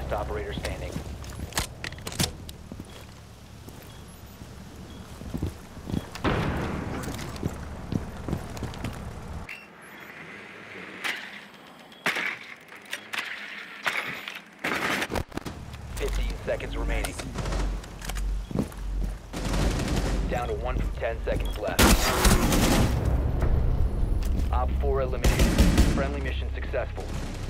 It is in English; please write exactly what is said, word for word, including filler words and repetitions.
last operator standing. fifteen seconds remaining. Down to one from ten seconds left. Op four eliminated. Friendly mission successful.